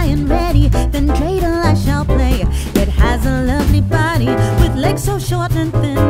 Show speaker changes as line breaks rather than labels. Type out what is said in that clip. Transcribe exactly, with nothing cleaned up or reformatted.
and ready, then dreidel I shall play. It has a lovely body with legs so short and thin.